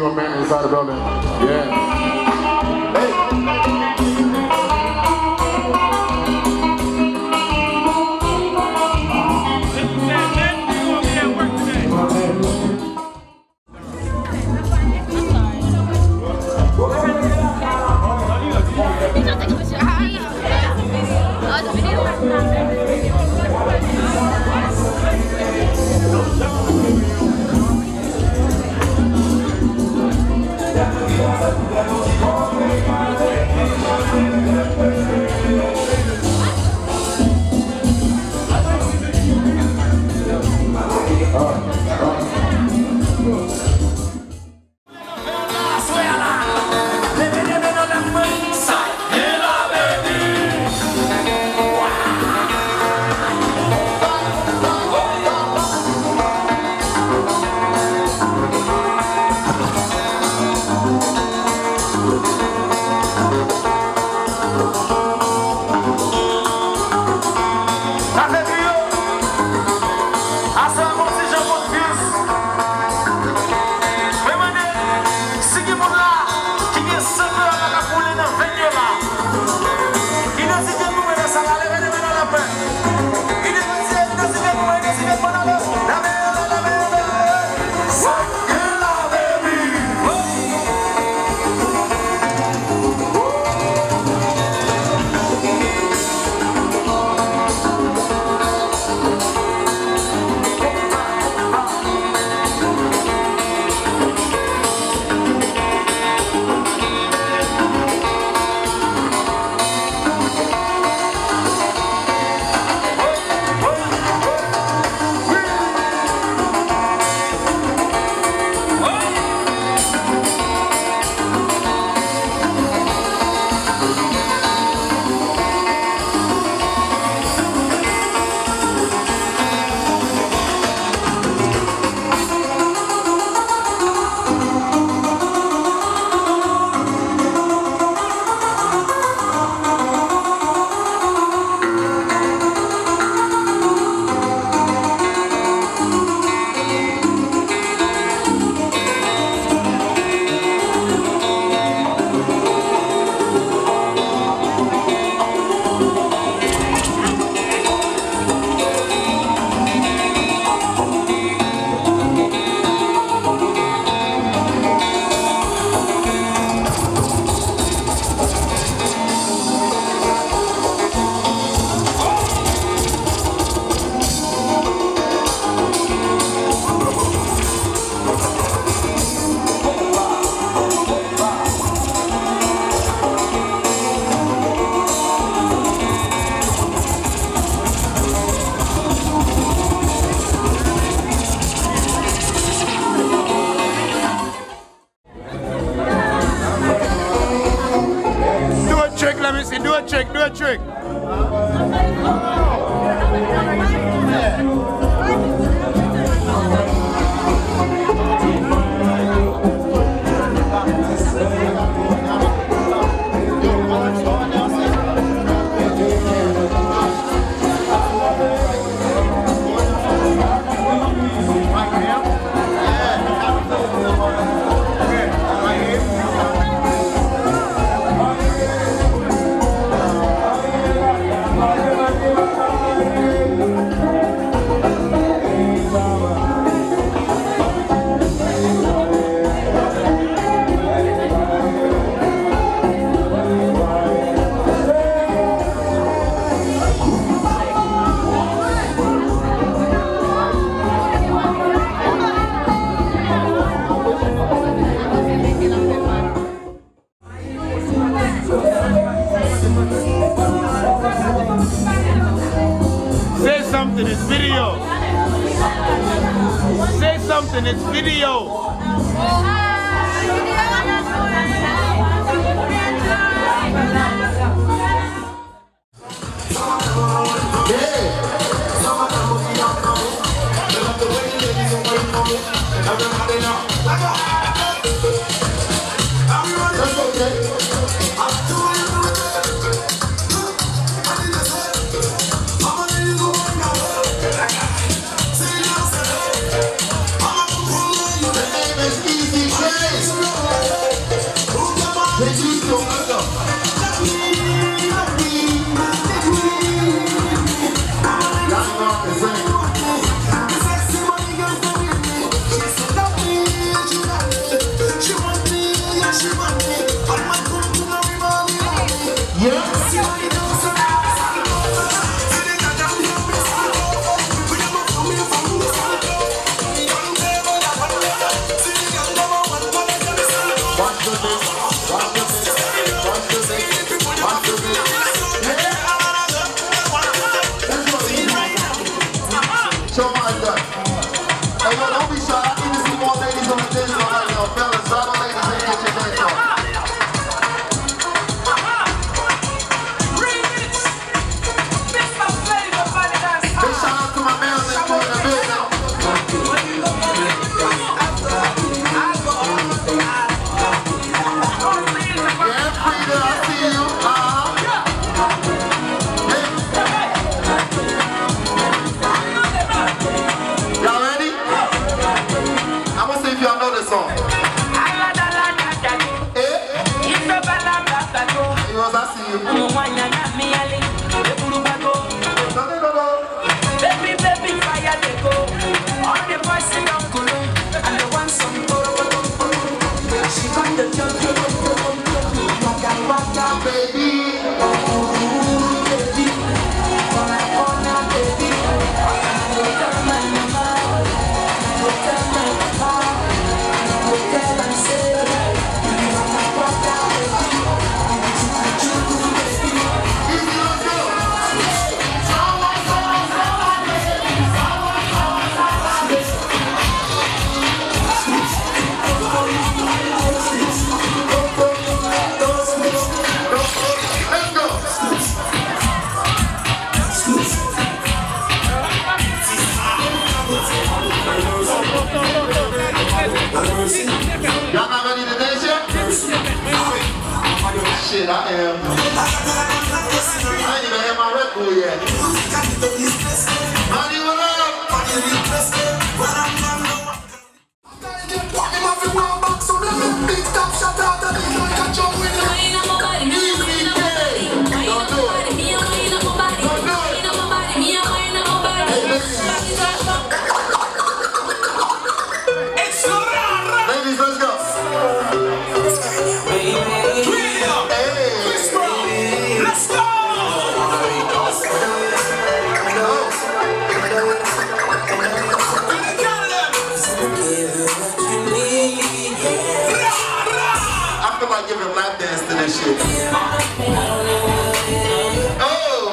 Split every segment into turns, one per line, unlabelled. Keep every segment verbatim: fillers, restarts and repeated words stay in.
my man inside the building. Yeah.
Do a trick, do a trick. Say something, it's video. Say something, it's video.
Easy.
Shit, I am. I ain't even had my Red Bull yet. Honey, what up? Don't do it. Ladies, let's go. Give a lap dance to this shit. Oh!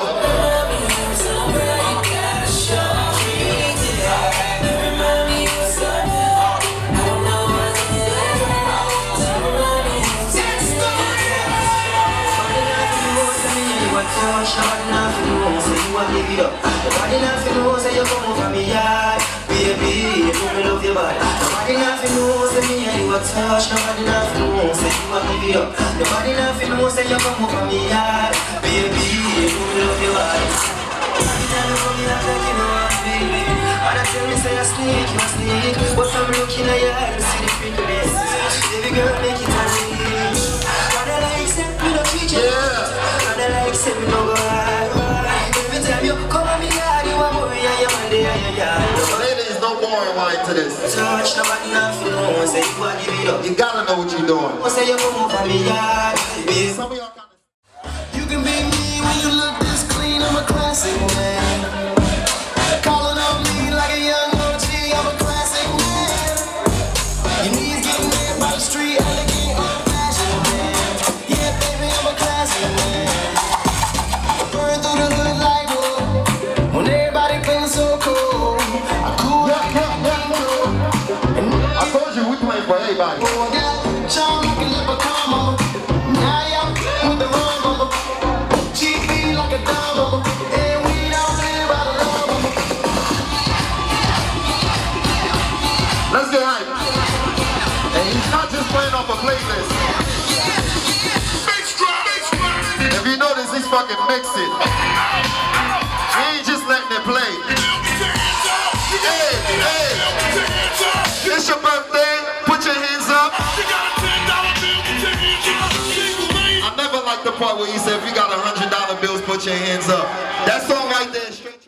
Nobody nothing knows that you come over me yard. Baby, you know me love your body. Nobody nothing knows that me and you a touch. Nobody nothing knows that you a give it up. Nobody nothing knows that you come over me yard. Baby, you know me love your body. Every time you come here, I'm taking over, baby. And I tell me say I sneak, you a sneak. But I'm looking at you, I see the prettiness. Baby girl, make it a reach. And I like say me no treat you. And I like say me no go hard. Every time you come on me yard, you a worry and you a day and you yard.
Ladies, no boring line to this.
Touch nobody nothing knows that you a give it up.
You gotta know what you're doing.
Say you come over me yard.
Some of y'all kind of...
You can be me when you look this clean. I'm a classic man. Calling on me like a young O G. I'm a classic man. Your knees getting mad by the street. Elegant, old-fashioned man. Yeah, baby, I'm a classic man. Burn through the hood like wood. When everybody feeling so cool. I cool
yeah, yeah, yeah, yeah. I told you we play for everybody.
Oh, I got John like a leprechaun, mama. Now y'all with the rum, mama. G P like a dumb, mama. And we don't live by the law, mama.
Let's get hype. And he's not just playing off a playlist. If you notice, he's fucking mixing. He ain't just letting it play. Hey, hey. It's your birthday. Put your hands up.
You got a ten dollar bill, put your hands up.
like the part where he said, if you got a hundred dollar bills, put your hands up. That song right there is straight.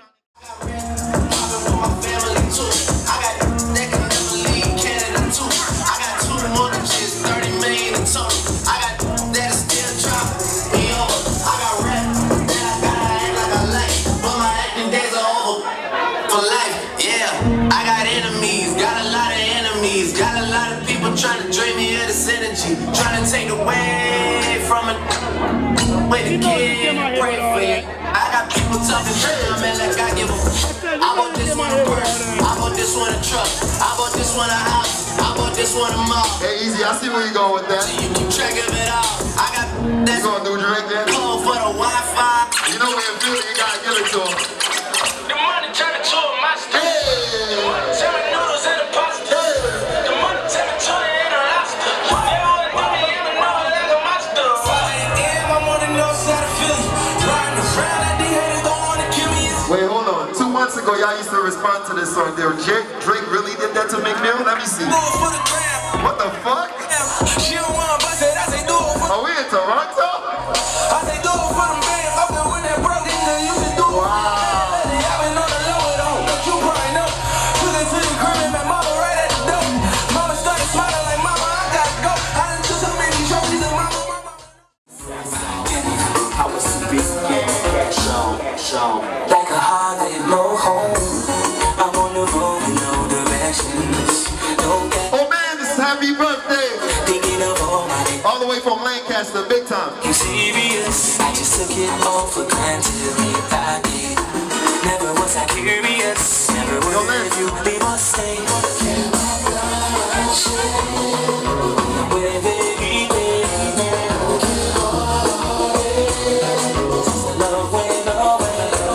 Trying to drain me of this energy, trying to take away from it. Wait a kid, pray for you. I got people talking shit, man, like I give a f. I bought this one a purse, I bought this one a truck, I bought this one a house, I bought this one a mall.
Hey, Easy, I see where you going with that.
So you keep track of it all. I got that.
You gonna do Drake then?
Call for the Wi-Fi.
You know when you feel it, you gotta give it to him.
The money turn into a monster.
Hey!
The money turn my noodles into pasta. The money turn me to an lobster. Everyone do me, even know like a monster. I'm on the north side of Philly. Riding around like the haters don't wanna kill me.
Wait, hold on. Two months ago, y'all used to respond to this song there. Drake, Drake really did that to Meek Mill? Let me see. What the fuck?
She don't wanna bust it, I say do it for.
Are we in Toronto?
I say do it for them bands. Up there when that broke, they used to do it.
Wow.
Like a holiday, no home. I'm on the road with no directions. No gas.
Oh man, this is happy birthday.
Thinking of all my days.
All the way from Lancaster, big time.
You serious? I just took it all for granted if I did. Never was I curious. Never would let you leave or stay. With every day. Love went away.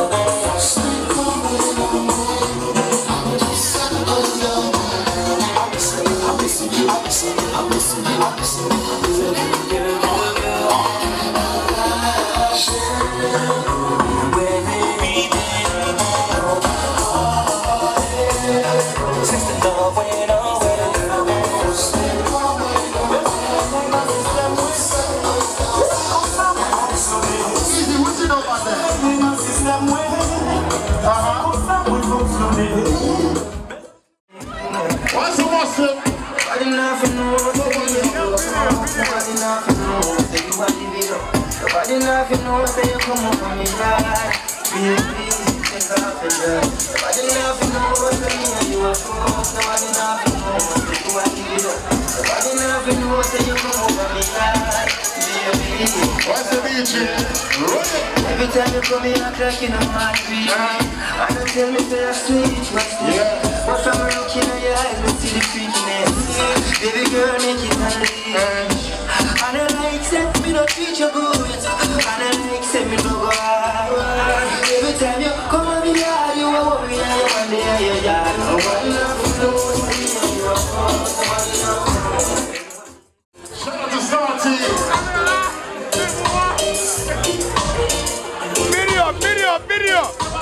Nobody nothing knows that you come up on me right. Baby, take off the dress. Nobody nothing knows that me and you are close. Nobody nothing knows that you are give it up. Nobody nothing knows that you come up on me right. Baby,
what's the beach?
every time you come here, I'm cracking on my feet. I don't tell me say I'm sweet, what's this? But from looking at your eyes, I see the sweetness. Baby girl, make it unleash. I don't like set me no treat you good. I don't like set me no go hard. Every time you come on me yard, you are worried and you want to hear your yard. Nobody nothing knows me and you are close. Nobody nothing.
Shout out to Star Team.
Video, video, video.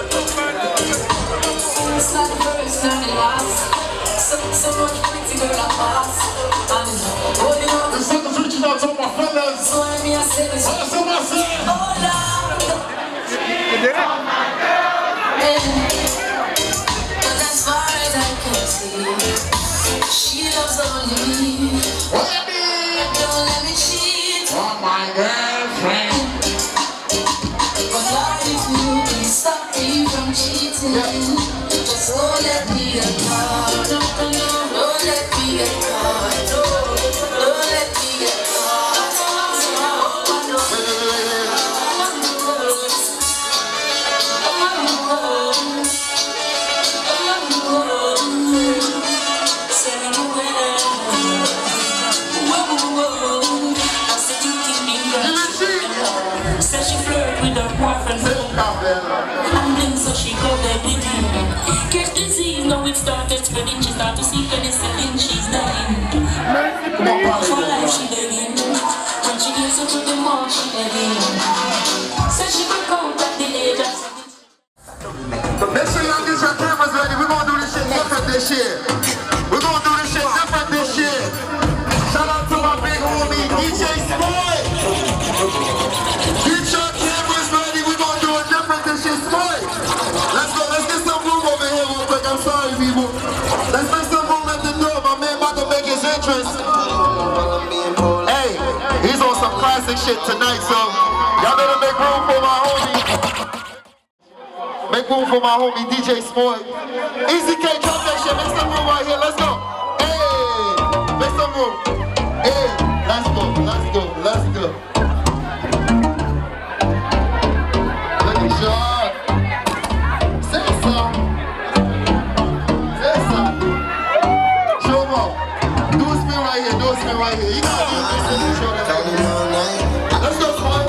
It's like the first time it lasts. So, so much pretty girl I pass. I'm holding on.
The song is reaching out to all my fellas.
So let me say this.
What's up, what's up?
Oh, Lord.
You did it?
But as far as I can see, she loves only me.
What do you
Don't let me cheat.
oh, my girlfriend.
But Lord, if you can stop me from cheating, just don't let me get caught. Don't let me get caught. Don't let me get caught. Oh, no.
Wait, wait, wait, wait.
Said she flirt with her boyfriend, and then so she go there with him. Catch disease, now it started spreading. She start to see penicillin, she's dying. For life she begging. When she gets into the mall, she begging. Said she could count at the age of
But make sure y'all get your cameras ready. We're gonna do this shit different this year. We're gonna do this shit different this year. Shout out to my big homie D J Spoy. people. Let's make some room at the door. My man about to make his entrance. Hey, he's on some classic shit tonight, so y'all better make room for my homie. Make room for my homie D J Spoy. Easy K, drop that shit. Make some room right here. Let's go. Hey, make some room. Hey, let's go. Let's go. Let's go. Look at y'all. Say something. Say something. Show them off. Do a spin right here. Do a spin right here. You gotta do this in the show. Let's go, Spoy.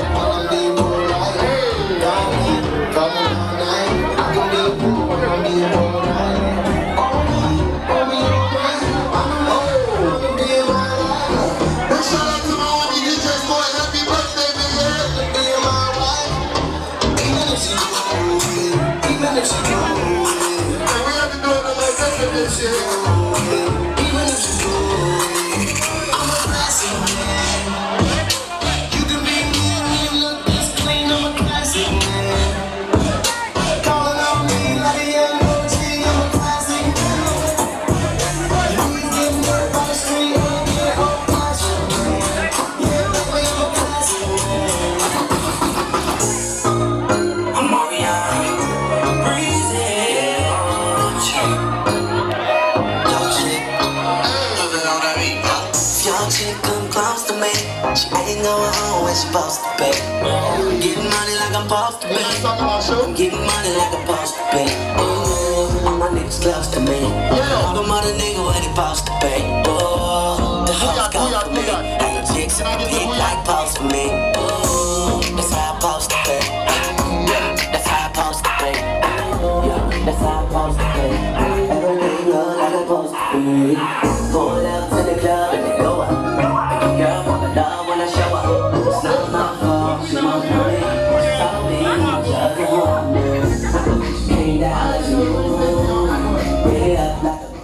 Supposed to pay. I'm getting money like I'm supposed to pay. I'm getting money like I'm supposed to pay. Oh, all my niggas close to me. All the money nigga where they supposed to pay. Oh, the hoes go to me. Hang your chicks in the pig like supposed to me. Oh, that's how I'm supposed to pay. That's how I'm supposed to pay. That's how I'm supposed to pay. Everything look like I'm supposed to pay. Pull up to the club and they go up. Make a girl want the dog when I show up. It's not my fault, she my money. So me, just a woman. Came down as you really up like a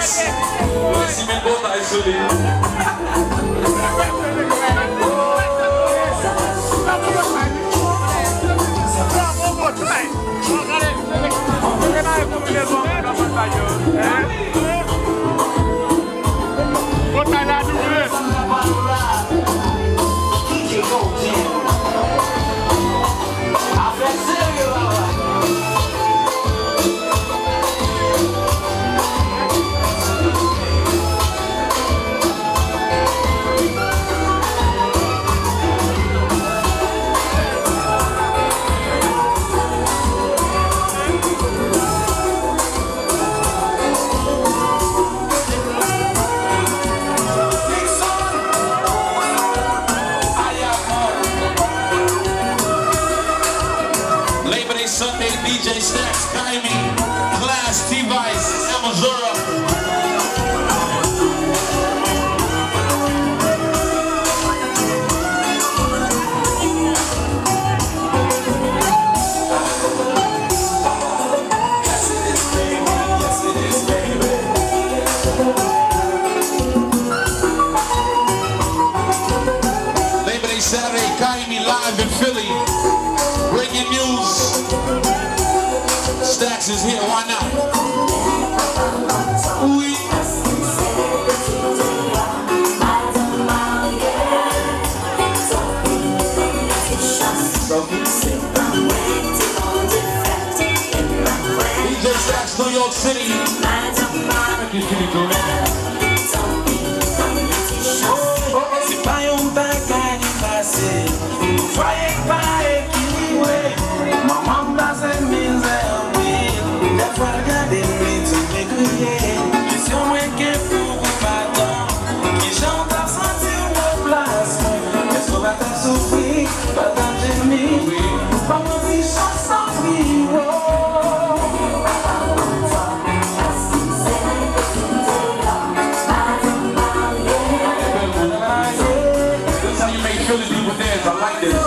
Stacks. Si me bota eso, Sunday, D J Stacks, Kaimi, Class, T-Vice, Amazura. Yes it is, baby, yes it is, baby. Labor Day Saturday, Kaimi live in Philly. Breaking news. Stacks is here, why not? Oui. D J Stacks, New York City.
C'est pas un bagage passé. Voyez pas équilibré. Maman dans cette misère. Never regarded me to make a yeah. Je suis au moins qu'un pour un bâton qui chante à sentir la place. Est-ce qu'on va t'en souffrir, pas t'en gémir? Pas mon petit chanson frivole.
That's how you make Philly people dance, I like this.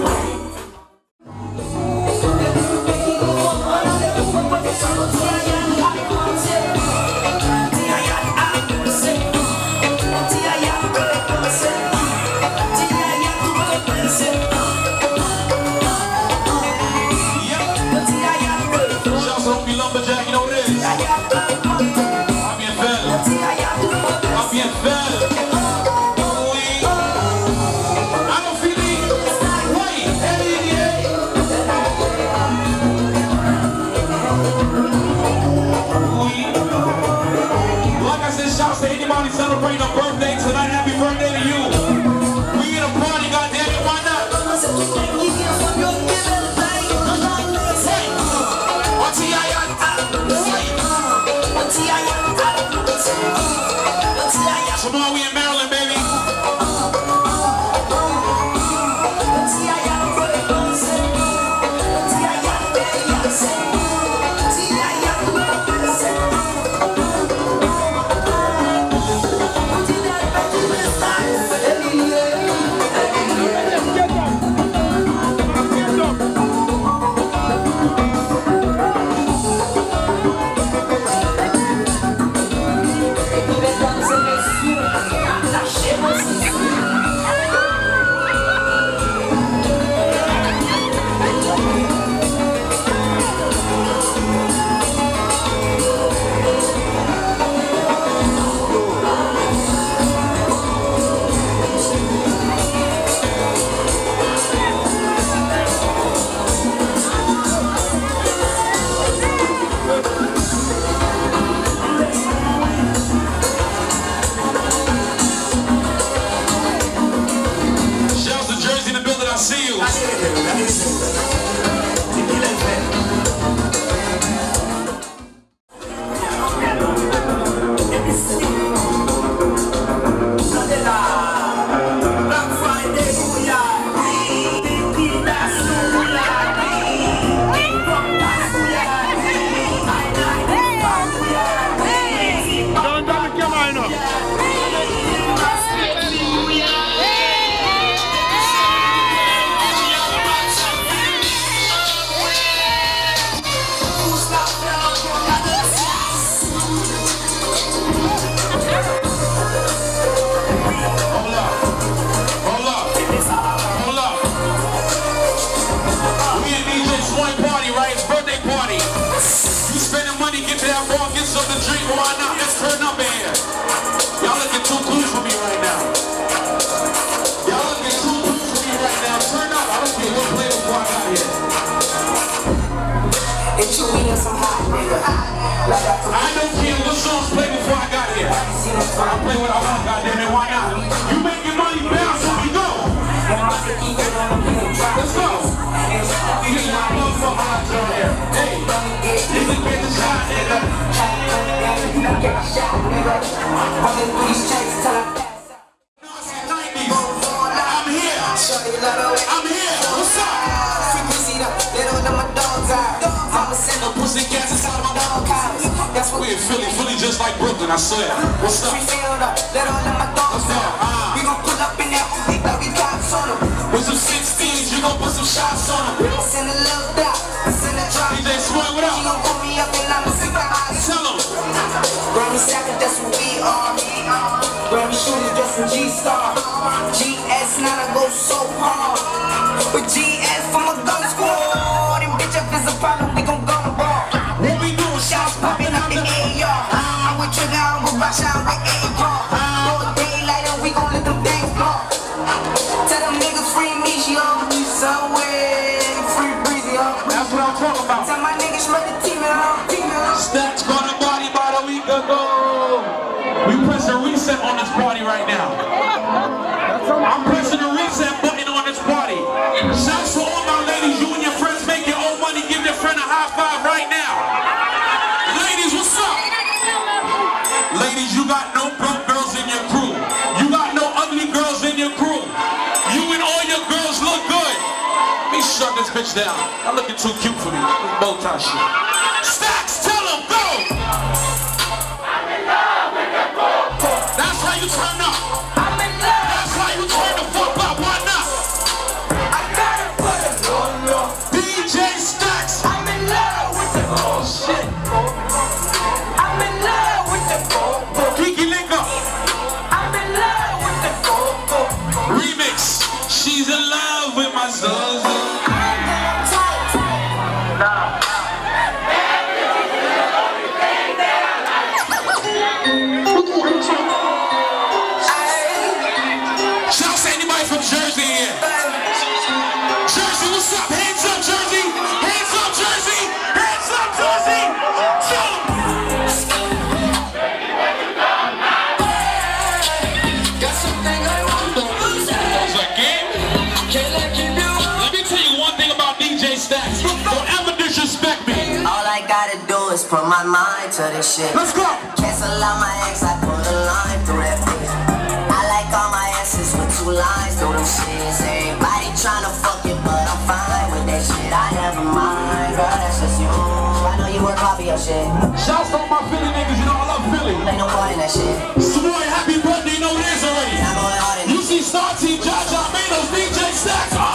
Lumberjack, you know what it is? I'm bien fell. I'm bien fell. I don't feel it. Wait, hey, like I said, shouts to anybody celebrating a birthday tonight. Happy birthday to you. We in a party, goddammit, why not? Tomorrow we in Maryland, baby. for why not? Let's turn up in here. Y'all looking too cool for me right now. Y'all looking too cool for me right now. Turn up. I don't care what play before I got here.
If you need some hot nigga,
I don't care what songs play before I got here. I play what I want, goddamn it, why not? You making money, bounce, so we go. Let's go. You get my love for hot girl here. Hey, you can get the shot, nigga.
get a shot, nigga. Running through these checks till I pass out.
I'm here. I'm here. What's up?
Little than my dog's eye. Mama send
No pussy cats inside my
dog house. That's what
we in Philly, Philly just like Brooklyn, I swear. What's up?
we feel up. Little than my dog's eye. We gon' pull up in that big doggy drops on them.
With some sixteens, you gon' put some shots on them.
Send a little dot. Send a drop.
D J Swear, what
She
up?
gon' pull me up and I'ma see my eyes.
Tell them.
Grammy second, that's what we are. Grammy shooters dressed in G-Star. G S nine, I go so hard. With G S from a gun squad. And bitch, if it's a problem, we gon' gun ball.
What we doing?
Shots popping up in A R. I'm with Trigger, I'm with Rush, I'm with A-Bar. Broad daylight and we gon' let them things blow. Tell them niggas free me, she on me somewhere. Free breezy, huh?
That's what I'm talking about.
Tell my niggas shred the team and I'm team up.
Stacks got a body about a week ago. We pressing reset on this party right now. I'm pressing the reset button on this party. Shouts to all my ladies, you and your friends make your own money. Give your friend a high five right now. Ladies, what's up? Ladies, you got no broke girls in your crew. You got no ugly girls in your crew. You and all your girls look good. Let me shut this bitch down. I'm looking too cute for me. This bow tie shit. Stacks, tell them, go! That's how you turn up.
I'm in love.
That's how you turn the fuck up. Why not?
I gotta put it on you.
D J Stacks.
I'm in love with the
Oh shit.
I'm in love with the go-go.
Kiki Linka.
I'm in love with the go-go.
Remix. She's in love with my Zozo. Shouts to anybody from Jersey here. Jersey, what's up? Hands up, Jersey. Hands up, Jersey. Hands up, Jersey. Tell 'em.
Got something I want to lose.
It's a game.
Can't let you do.
Let me tell you one thing about D J Stacks. Don't ever disrespect me.
All I gotta do is put my mind to this shit.
Let's go.
Cancel out my ex, I put a line through that bitch. I like all my exes with two lines through them shits. Everybody tryna fuck it, but I'm fine with that shit. I never mind, girl, that's just you. I know you work hard for your shit.
Shouts to all my Philly niggas, you know I love Philly.
Ain't no part in that shit.
Savoy, happy birthday, you know it is already.
I'm going hard in
You see Star Team, Jaja, Manos, D J Stacks. Oh!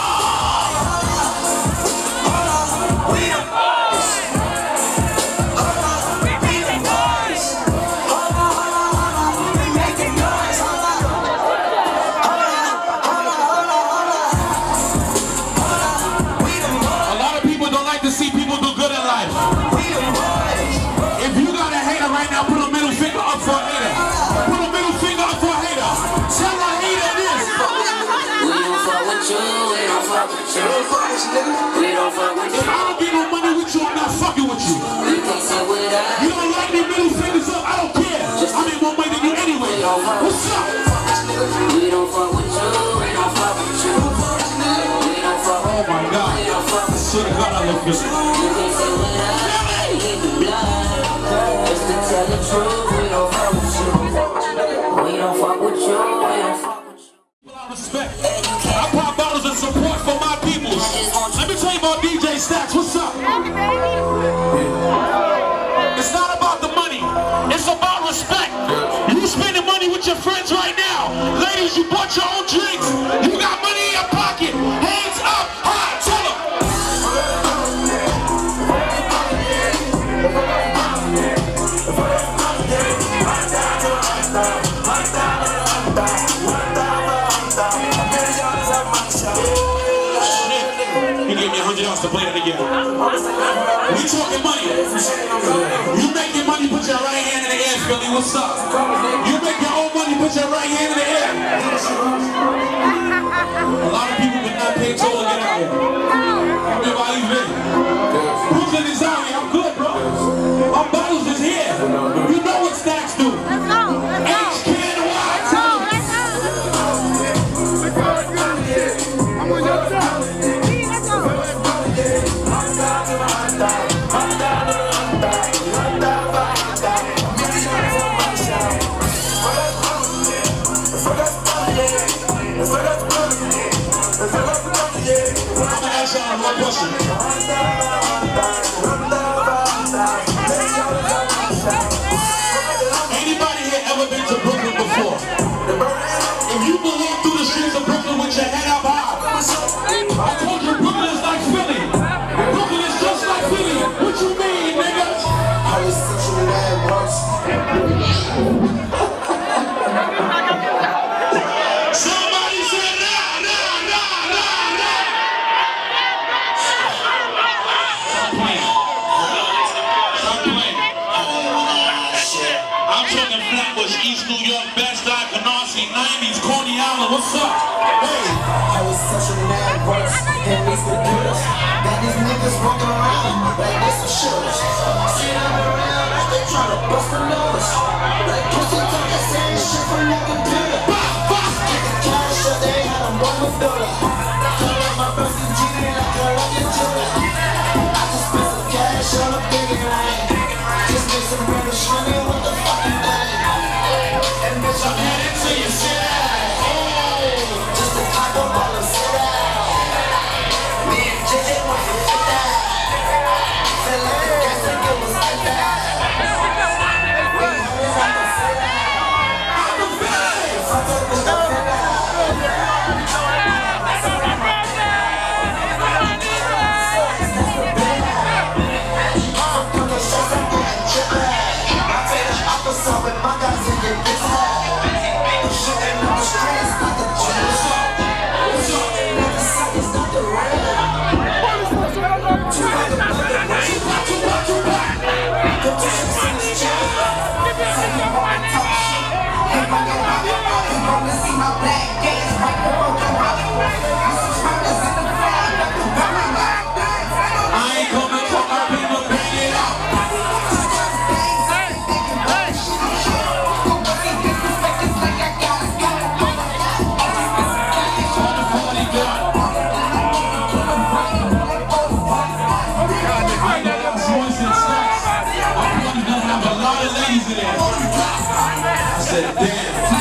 We the boys. We the boys. We making noise. Hold on. Hold on. Hold on. Hold on. Hold on. Hold on. We the boys.
A lot of people don't like to see people do good in life.
We the boys.
If you got a hater right now, put a middle finger up for a hater. Put a middle finger up for a hater. Tell a hater this.
We don't fuck with you, we don't fuck with you. We don't fuck with you.
If I don't get no money with you, I'm not fucking with you.
You can't sit with us.
You don't like me middle fingers up, I don't care. I'm in one way than you anyway. What's up?
We don't fuck with you, we don't fuck with you. We don't fuck
Oh
with
my God.
you, we don't fuck with
Swear to God, I love this.
you. You can't sit with us. We need the blood. Just to tell the truth, we don't fuck with you. We don't fuck with you, we don't fuck with you.
Respect. I pop bottles of support for my peoples. Let me tell you about D J Stacks. What's up? It's not about the money. It's about respect. You spending money with your friends right now. Ladies, you bought your own drinks. You got money in your pocket. Hands up high. Tell them. He gave me a hundred dollars wants to play it again. We talking money. You make your money, put your right hand in the air, Philly. What's up? You make your own money, put your right hand in the air. A lot of people would not pay toll to get out here. Everybody's ready. Brooklyn is out here. I'm good, bro. My bottles is here. You know what Stacks do. H K N Y. One question. Anybody here ever been to Brooklyn before? If you can walk through the streets of Brooklyn with your head up high, I told you Brooklyn is like Philly. Brooklyn is just like Philly. What you mean, niggas?
How is such a man works?
Somebody say nah, nah, nah, nah, nah. Stop playing. Stop playing. I'm talking Flatbush, East New York, Bed-Stuy, Canarsie, nineties, Coney Island. What's up? Hey.
How is such a man works? Can't waste the girls. Got these niggas walking around like they some shooters. See them around like they tryna bust a nose. Like pussy talk that same shit from that computer. Get the cash up, they had a one dollar. Call up my Mercy G like a lucky jeweler. I just spent some cash on a big line. Just made some random money, what the fuck you think? And bitch, I'm headed to your shit. Just a taco ball and sit down. Me and J J want to fit that. Feel like the gas and get was like that.
I said, damn,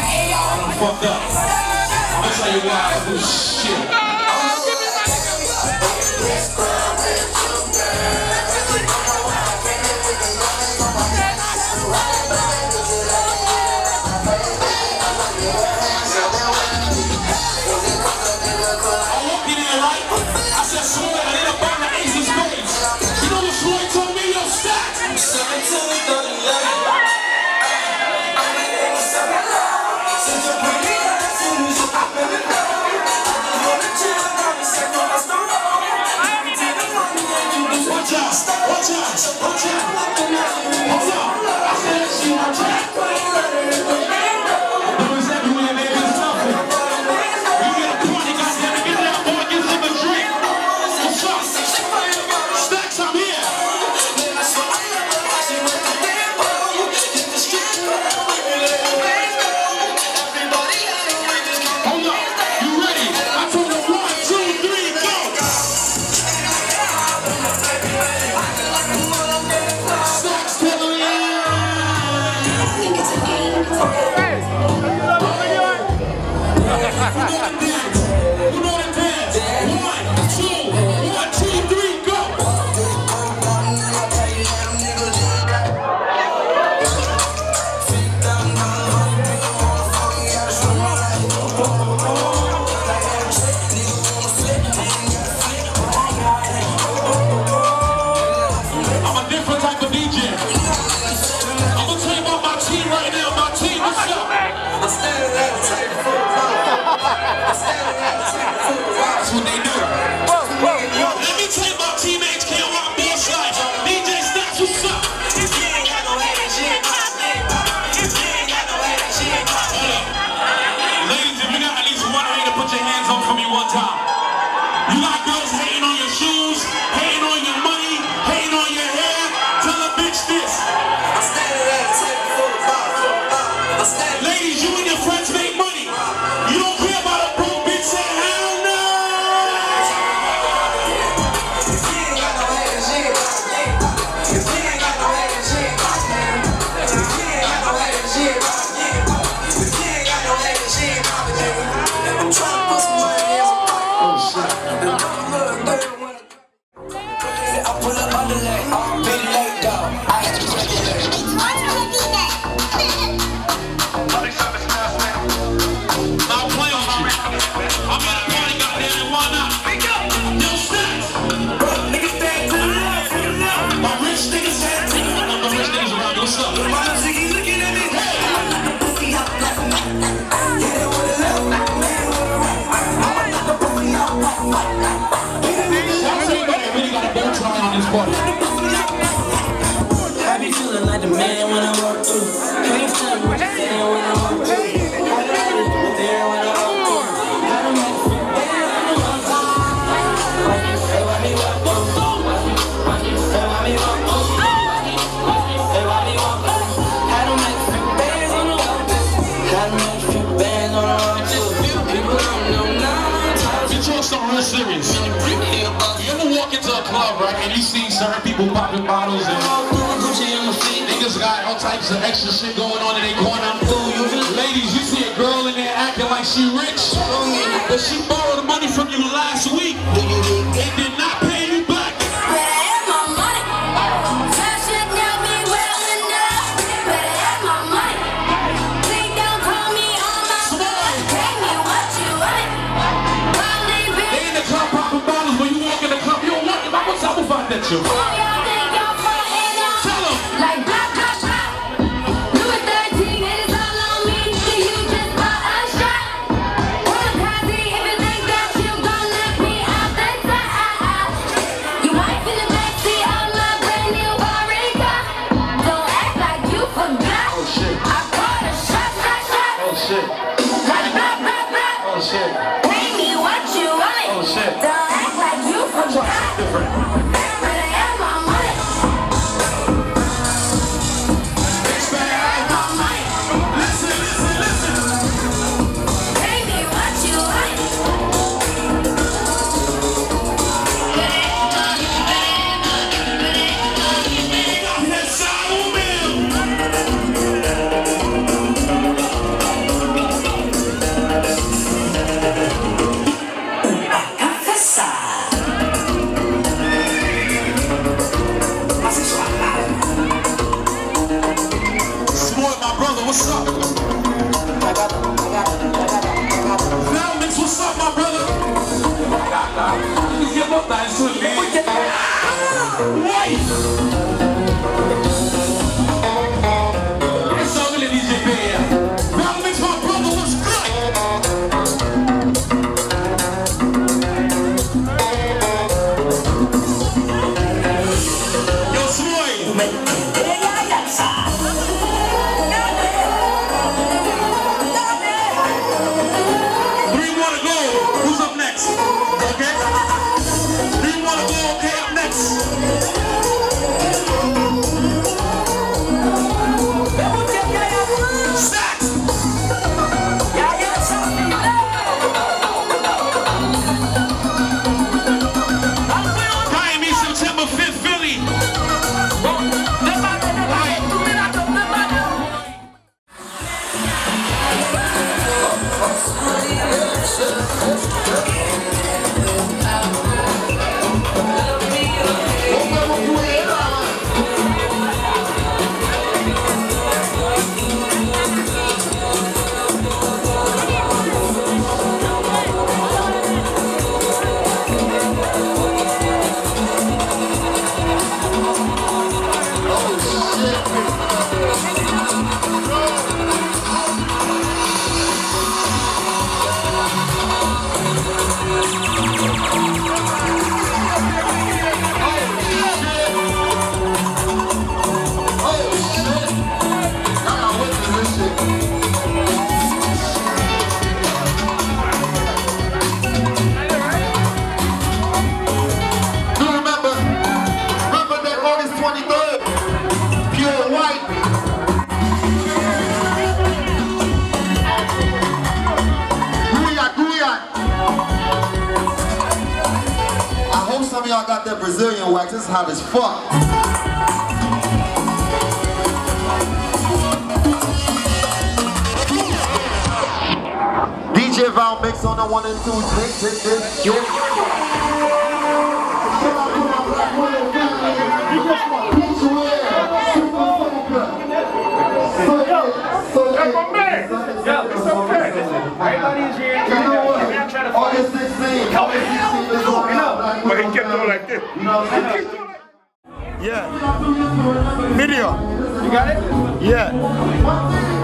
I fucked up. I'll tell you why I do shit.
Think it's
serious. You ever walk into a club, right, and you see certain people popping bottles and niggas got all types of extra shit going on in their corner? Ladies, you see a girl in there acting like she rich, but she borrowed money from you last week and did not pay you back. That you.
Tell them. Like blah, blah, blah. You were thirteen and it's all on me. You just bought a shot. Well, crazy if you think that you gon' let me out the top. You wife in the backseat of my brand new foreign car. Don't act like you forgot.
Oh shit.
I caught a shot, shot, shot.
Oh shit.
Like blah, blah, blah.
Oh shit.
Pay me what you want.
Oh shit.
Don't act like you forgot.
Different. What's up? Velmix, what's up, my brother? Give up that Wife! It's all in D J Bear. Velmix, my brother, what's good? Yo, Swoy!
Y'all got that Brazilian wax, this is hot as fuck. D J Velmix on the one and two, this, this, this, this.
It's okay. Everybody's here.
August sixteenth.
But he kept doing like this. Yeah. Video. You got it? Yeah.